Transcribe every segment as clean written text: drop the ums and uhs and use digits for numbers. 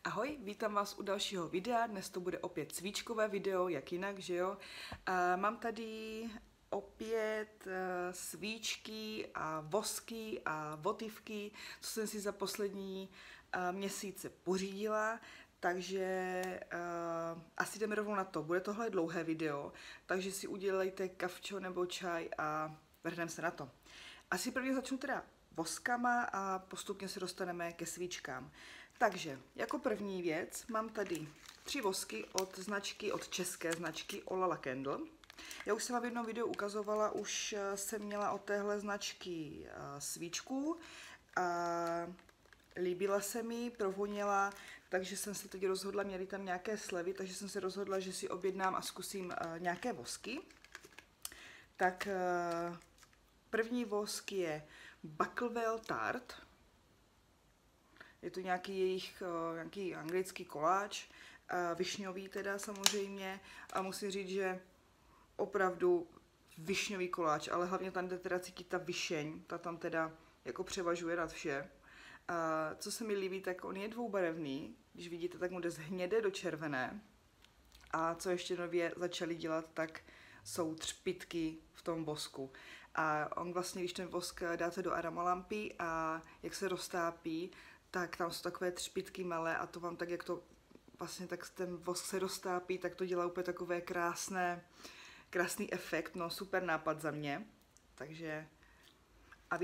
Ahoj, vítám vás u dalšího videa. Dnes to bude opět svíčkové video, jak jinak, že jo? Mám tady opět svíčky a vosky a votivky, co jsem si za poslední měsíce pořídila. Takže asi jdeme rovnou na to. Bude tohle dlouhé video, takže si udělejte kavčo nebo čaj a vrhneme se na to. Asi prvně začnu teda voskama a postupně se dostaneme ke svíčkám. Takže jako první věc mám tady 3 vosky od české značky Olala Candle. Já už jsem vám v jednom videu ukazovala, už jsem měla od téhle značky svíčku a líbila se mi, provoněla, takže jsem se teď rozhodla, měly tam nějaké slevy, takže jsem se rozhodla, že si objednám a zkusím nějaké vosky. Tak první vosk je Bucklewell Tart. Je to nějaký anglický koláč, višňový teda samozřejmě, a musím říct, že opravdu višňový koláč, ale hlavně tam jde teda cítit ta višeň, ta tam teda jako převažuje nad vše. Co se mi líbí, tak on je dvoubarevný, když vidíte, tak mu jde z hnědé do červené. A co ještě nově začali dělat, tak jsou třpytky v tom vosku. A on vlastně, když ten vosk dáte do aramalampy a jak se roztápí, tak tam jsou takové třpytky malé a to vám tak, jak to vlastně tak ten vosk se roztápí, tak to dělá úplně takové krásný efekt, no super nápad za mě. Takže a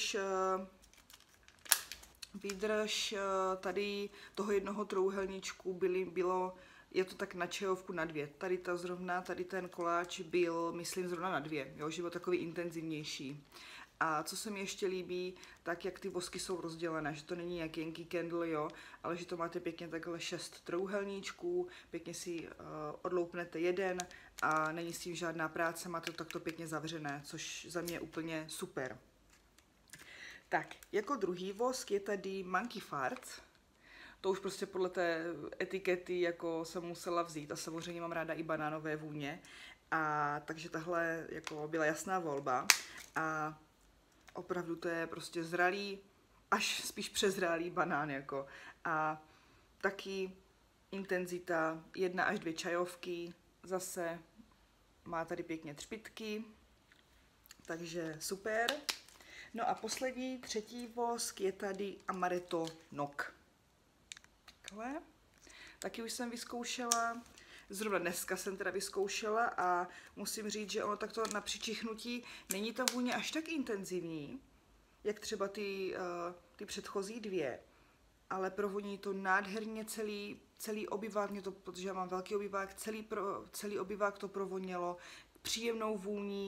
výdrž tady toho jednoho trouhelníčku je to tak na čajovku na 2. Tady ten koláč byl, myslím, zrovna na 2, jo, že byl takový intenzivnější. A co se mi ještě líbí, tak jak ty vosky jsou rozdělené, že to není jak Yankee Candle, jo, ale že to máte pěkně takhle 6 trouhelníčků, pěkně si odloupnete jeden a není s tím žádná práce, máte to takto pěkně zavřené, což za mě je úplně super. Tak, jako druhý vosk je tady Monkey Farts. To už prostě podle té etikety jako jsem musela vzít a samozřejmě mám ráda i banánové vůně. A takže tahle jako byla jasná volba a opravdu to je prostě zralý, až spíš přezrálý banán jako. A taky intenzita 1 až 2 čajovky, zase má tady pěkně třpytky, takže super. No a poslední, třetí vosk je tady Amaretto Noc. Takhle. Taky už jsem vyzkoušela, zrovna dneska jsem teda vyzkoušela a musím říct, že ono takto na přičichnutí není ta vůně až tak intenzivní, jak třeba ty předchozí 2, ale provoní to nádherně celý obyvák, protože já mám velký obyvák, celý obyvák to provonělo příjemnou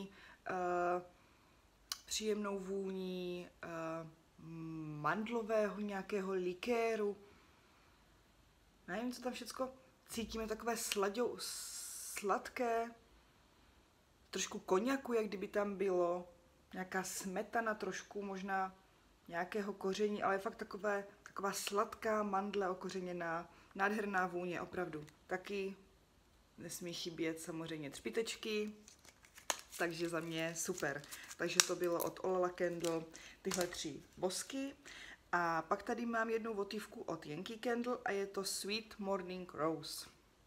vůní mandlového nějakého likéru. Nevím, co tam všecko cítíme, takové sladké, trošku koněku, jak kdyby tam bylo, nějaká smetana, trošku možná nějakého koření, ale fakt taková sladká mandle okořeněná, nádherná vůně, opravdu. Taky nesmí chybět samozřejmě třpytečky, takže za mě super. Takže to bylo od Olala Candle tyhle 3 vosky. A pak tady mám jednu votivku od Yankee Candle a je to Sweet Morning Rose.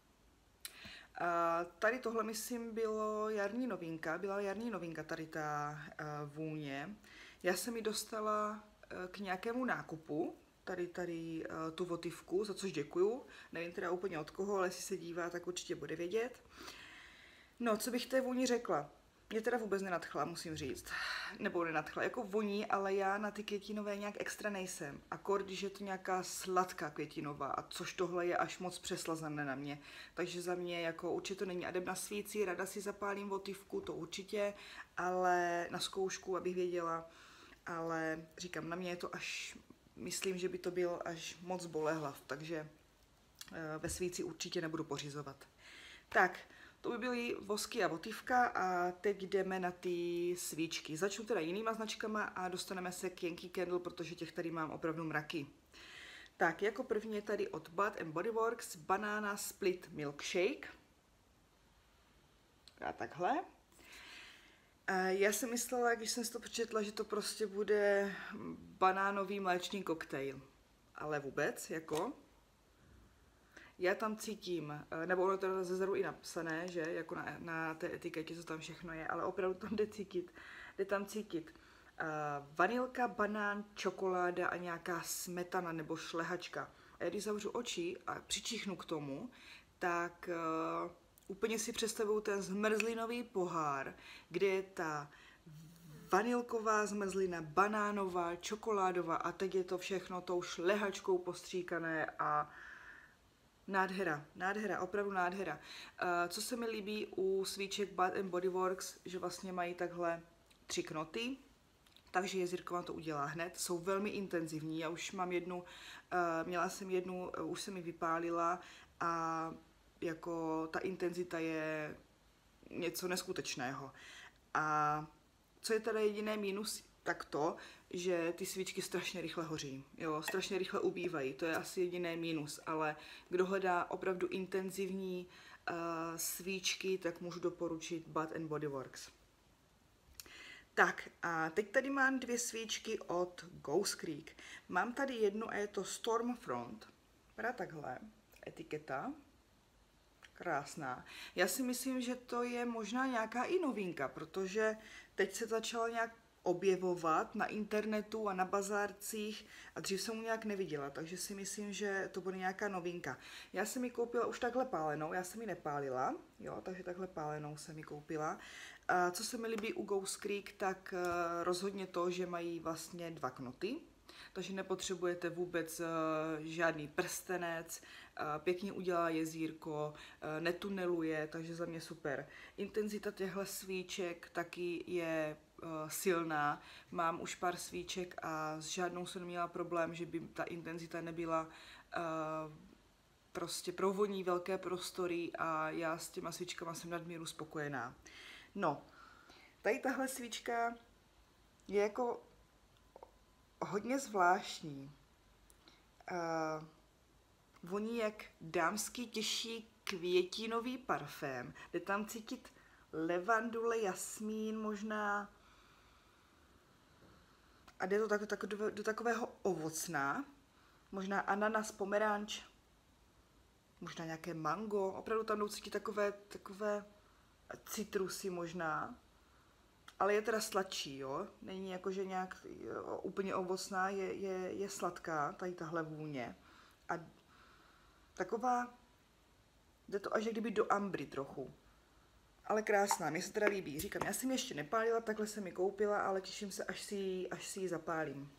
A tady tohle, myslím, byla jarní novinka tady ta vůně. Já jsem ji dostala k nějakému nákupu, tady tu votivku, za což děkuju. Nevím teda úplně od koho, ale jestli se dívá, tak určitě bude vědět. No, co bych té vůni řekla? Mě teda vůbec nenadchla, musím říct. Nebo nenadchla, jako voní, ale já na ty květinové nějak extra nejsem. Akord, když je to nějaká sladká květinová, a což tohle je až moc přeslazené na mě. Takže za mě jako určitě to není adeb na svíci, rada si zapálím votivku, to určitě, ale na zkoušku, abych věděla. Ale říkám, na mě je to až, myslím, že by to byl až moc bolehlav, takže ve svíci určitě nebudu pořizovat. Tak, to by byly vosky a votivka a teď jdeme na ty svíčky. Začnu teda jinýma značkama a dostaneme se k Yankee Candle, protože těch tady mám opravdu mraky. Tak, jako první je tady od Bath & Body Works Banana Split Milkshake. A takhle. Já jsem myslela, když jsem si to přečetla, že to prostě bude banánový mléčný koktejl. Ale vůbec, jako. Já tam cítím, nebo ono to je zezadu i napsané, že, jako na té etiketě, co tam všechno je, ale opravdu tam jde tam cítit vanilka, banán, čokoláda a nějaká smetana nebo šlehačka. A když zavřu oči a přičichnu k tomu, tak úplně si představuju ten zmrzlinový pohár, kde je ta vanilková zmrzlina, banánová, čokoládová a teď je to všechno tou šlehačkou postříkané a nádhera, opravdu nádhera. Co se mi líbí u svíček Bath and Body Works, že vlastně mají takhle 3 knoty, takže jezírko vám to udělá hned. Jsou velmi intenzivní, já už mám jednu, měla jsem jednu, už se mi vypálila a jako ta intenzita je něco neskutečného. A co je teda jediné mínus, tak to, že ty svíčky strašně rychle hoří, jo, strašně rychle ubývají, to je asi jediné mínus, ale kdo hledá opravdu intenzivní svíčky, tak můžu doporučit Bath and Body Works. Tak a teď tady mám 2 svíčky od Ghost Creek. Mám tady jednu a je to Stormfront, vypadá takhle, etiketa. Krásná. Já si myslím, že to je možná nějaká i novinka, protože teď se začala nějak objevovat na internetu a na bazárcích a dřív jsem mu nějak neviděla, takže si myslím, že to bude nějaká novinka. Já jsem ji koupila už takhle pálenou, já jsem ji nepálila, jo, takže takhle pálenou jsem ji koupila. A co se mi líbí u Ghost Creek, tak rozhodně to, že mají vlastně 2 knoty, takže nepotřebujete vůbec žádný prstenec, pěkně udělá jezírko, netuneluje, takže za mě super. Intenzita těchto svíček taky je silná. Mám už pár svíček a s žádnou jsem neměla problém, že by ta intenzita nebyla prostě provoní velké prostory a já s těma svíčkama jsem nadmíru spokojená. No, tady tahle svíčka je jako hodně zvláštní. Voní jak dámský těžší květinový parfém. Jde tam cítit levandule, jasmín možná. A jde to do takového ovocná. Možná ananas, pomeranč. Možná nějaké mango. Opravdu tam jdou cítit takové citrusy možná. Ale je teda sladší, jo. Není jako, že nějak úplně ovocná, je sladká, tady tahle vůně. A taková, jde to až kdyby do ambry trochu. Ale krásná, mě se teda líbí. Říkám, já jsem ji ještě nepálila, takhle jsem ji koupila, ale těším se, až si ji zapálím.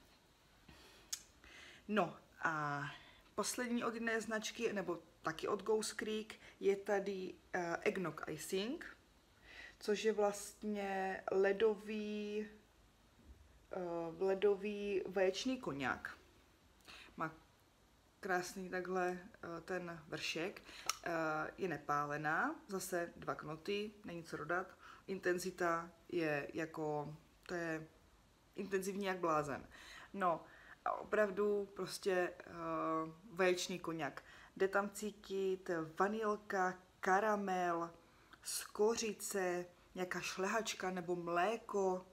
No a poslední od jedné značky, nebo taky od Ghost Creek, je tady Eggnog Icing, což je vlastně ledový vaječný koňak. Má krásný takhle ten vršek. Je nepálená, zase 2 knoty, není co dodat. Intenzita je jako, to je intenzivní jak blázen. No a opravdu prostě vaječný koňak. Jde tam cítit vanilka, karamel, skořice, nějaká šlehačka nebo mléko.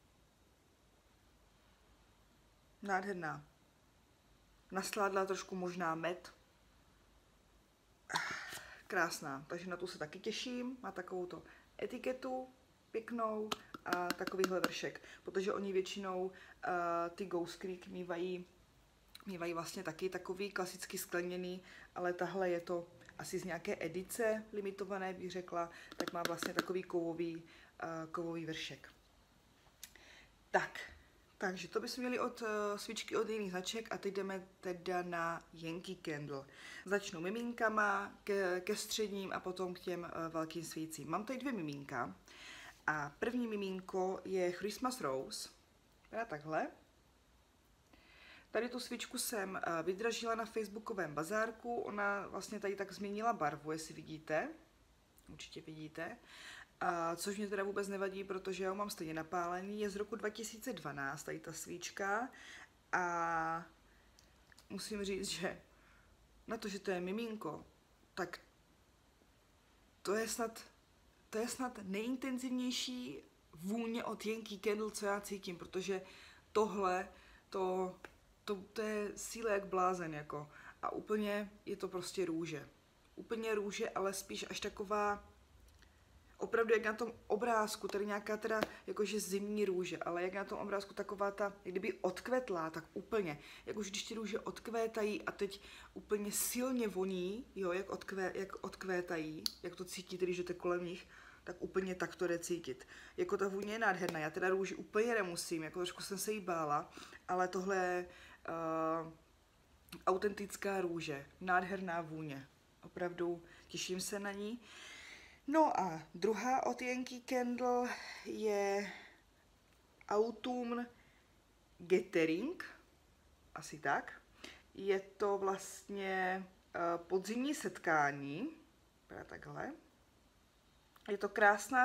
Nádherná. Nasládla trošku možná med. Krásná, takže na tu se taky těším. Má takovouto etiketu pěknou a takovýhle vršek, protože oni většinou ty Ghost Creek mývají vlastně taky takový klasicky skleněný, ale tahle je to asi z nějaké edice limitované, bych řekla, tak má vlastně takový kovový vršek. Takže to bychom měli od svíčky od jiných značek a teď jdeme teda na Yankee Candle. Začnu miminkama ke středním a potom k těm velkým svícím. Mám tady 2 mimínka a první mimínko je Christmas Rose. Teda takhle. Tady tu svíčku jsem vydražila na facebookovém bazárku, ona vlastně tady tak změnila barvu, jestli vidíte, určitě vidíte, což mě teda vůbec nevadí, protože já ho mám stejně napálený, je z roku 2012 tady ta svíčka a musím říct, že na to, že to je miminko, tak to je snad nejintenzivnější vůně od Yankee Candle, co já cítím, protože tohle, to je síla jak blázen, jako. A úplně je to prostě růže. úplně růže, ale spíš až taková, opravdu jak na tom obrázku, tady nějaká teda jakože zimní růže, ale jak na tom obrázku taková ta, jak kdyby odkvetlá, tak úplně, jak už když ty růže odkvétají a teď úplně silně voní, jo, jak odkvétají, jak to cítíte, když jdete kolem nich, tak úplně tak to jde cítit. Jako ta vůně je nádherná, já teda růži úplně nemusím, jako trošku jsem se jí bála, ale tohle je autentická růže, nádherná vůně, opravdu těším se na ní. No a druhá od Yankee Candle je Autumn Gathering, asi tak. Je to vlastně podzimní setkání, takhle. Je to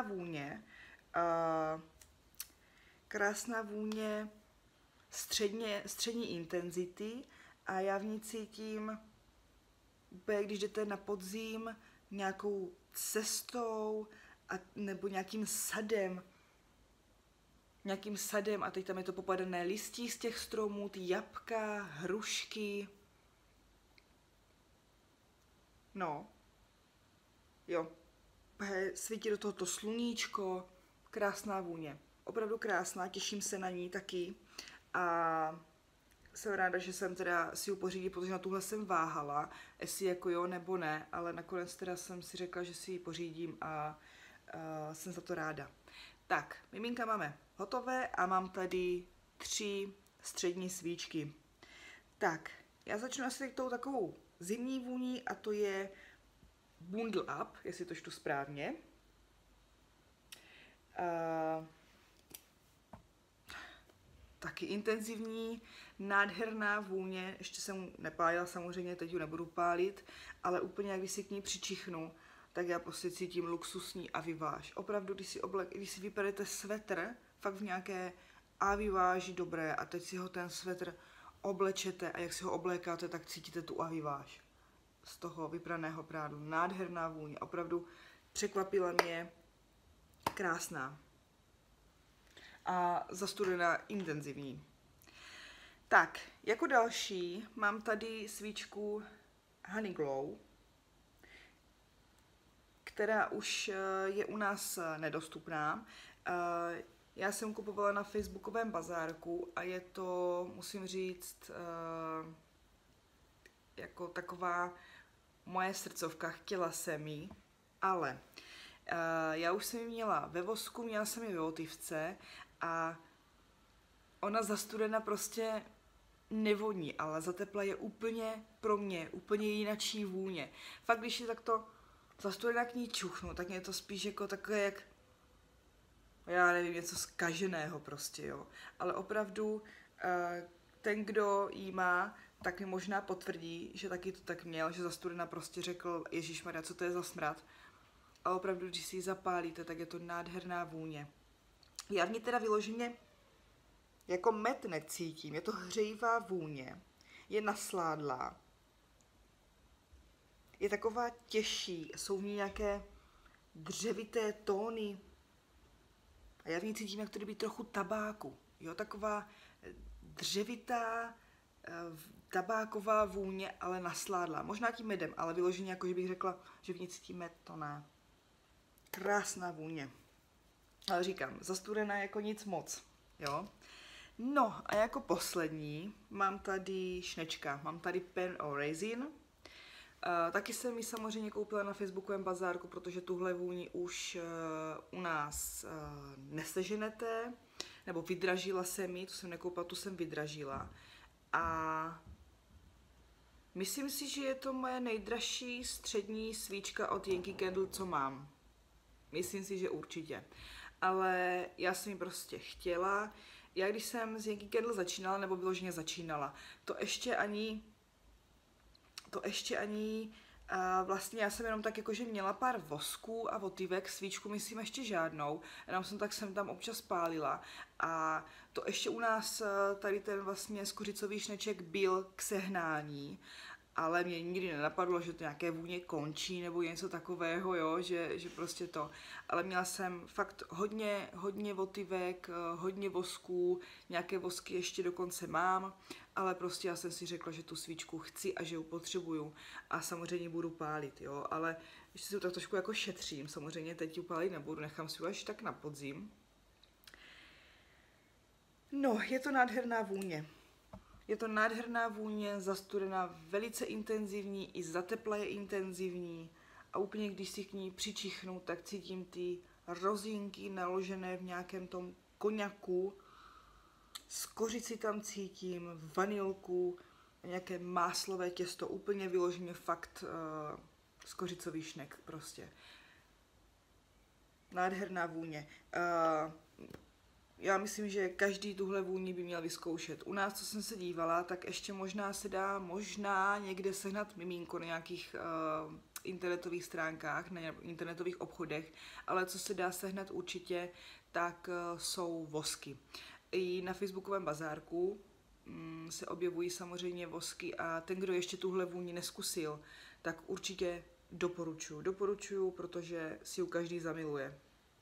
krásná vůně střední intenzity a já v ní cítím, když jdete na podzim, nějakou cestou nebo nějakým sadem a teď tam je to popadané listí z těch stromů, ty jabka, hrušky. No, jo, svítí do toho to sluníčko, krásná vůně, opravdu krásná, těším se na ní taky a jsem ráda, že jsem teda si ji pořídila, protože na tuhle jsem váhala, jestli jako jo nebo ne, ale nakonec teda jsem si řekla, že si ji pořídím a jsem za to ráda. Tak, miminka máme hotové a mám tady 3 střední svíčky. Tak, já začnu asi tou takovou zimní vůní a to je Bundle Up, jestli to čtu správně. Taky intenzivní, nádherná vůně, ještě jsem nepálila samozřejmě, teď ji nebudu pálit, ale úplně jak když si k ní přičichnu, tak já prostě cítím luxusní aviváž. Opravdu, když si vyberete svetr, fakt v nějaké aviváži dobré a teď si ho ten svetr oblečete a jak si ho oblékáte, tak cítíte tu aviváž z toho vypraného prádu. Nádherná vůně, opravdu překvapila mě, krásná. A zastudená intenzivní. Tak, jako další mám tady svíčku Honey Glow, která už je u nás nedostupná. Já jsem kupovala na facebookovém bazárku a je to, musím říct, jako taková moje srdcovka, chtěla jsem ji, ale já už jsem ji měla ve vosku, měla jsem ji ve votivce a ona zastudena prostě nevoní, ale za tepla je úplně pro mě, úplně jinačí vůně. Fakt, když je takto zastudena k ní čuchnu, tak je to spíš jako takové jak, já nevím, něco zkaženého prostě, jo. Ale opravdu ten, kdo jí má, tak mi možná potvrdí, že taky to tak měl, že zastudena prostě řekl, ježišmarja, co to je za smrad. A opravdu, když si ji zapálíte, tak je to nádherná vůně. Já v ní teda vyloženě jako med necítím, je to hřejivá vůně, je nasládlá, je taková těžší, jsou v ní nějaké dřevité tóny a já v ní cítím jak to kdyby trochu tabáku, jo, taková dřevitá tabáková vůně, ale nasládlá, možná tím medem, ale vyloženě jako, že bych řekla, že v ní cítím med, to ne. Krásná vůně, ale říkám, zastudená jako nic moc, jo. No a jako poslední mám tady šnečka, mám tady Pen or Raisin. Taky jsem ji samozřejmě koupila na facebookovém bazárku, protože tuhle vůni už u nás neseženete, nebo vydražila jsem ji, tu jsem nekoupila, tu jsem vydražila. A myslím si, že je to moje nejdražší střední svíčka od Yankee Candle, co mám. Myslím si, že určitě. Ale já jsem ji prostě chtěla. Já když jsem s Yankee Candle začínala, nebo vyloženě začínala, to ještě ani vlastně já jsem jenom tak jakože měla pár vosků a votivek, svíčku myslím ještě žádnou, jenom jsem tam občas pálila a to ještě u nás tady ten vlastně skořicový šneček byl k sehnání ale mě nikdy nenapadlo, že to nějaké vůně končí nebo něco takového, jo, že prostě to. Ale měla jsem fakt hodně votivek, hodně vosků, nějaké vosky ještě dokonce mám, ale prostě já jsem si řekla, že tu svíčku chci a že ji potřebuju a samozřejmě budu pálit, jo, ale ještě si to tak trošku jako šetřím, samozřejmě teď ji pálit nebudu, nechám si ji až tak na podzim. No, je to nádherná vůně. Je to nádherná vůně, zastudená, velice intenzivní, i za tepla je intenzivní a úplně když si k ní přičichnu, tak cítím ty rozínky naložené v nějakém tom koňaku, z kořici tam cítím, vanilku, nějaké máslové těsto, úplně vyloženě fakt z kořicový šnek prostě. Nádherná vůně. Já myslím, že každý tuhle vůni by měl vyzkoušet. U nás, co jsem se dívala, tak ještě možná se dá někde sehnat mimínko na nějakých internetových stránkách, na internetových obchodech, ale co se dá sehnat určitě, tak jsou vosky. I na facebookovém bazárku se objevují samozřejmě vosky a ten, kdo ještě tuhle vůni neskusil, tak určitě doporučuju, protože si ju každý zamiluje.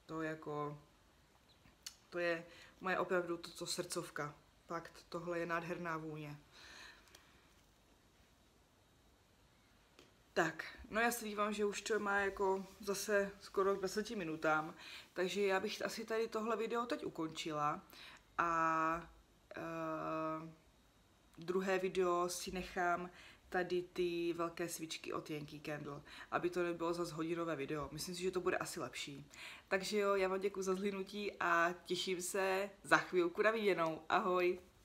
To je moje opravdu to srdcovka. Fakt, tohle je nádherná vůně. Tak, no já se dívám, že už to má jako zase skoro k 20 minutám, takže já bych asi tady tohle video teď ukončila a druhé video si nechám tady ty velké svíčky od Yankee Candle, aby to nebylo zase hodinové video. Myslím si, že to bude asi lepší. Takže jo, já vám děkuji za zhlédnutí a těším se za chvilku na viděnou. Ahoj!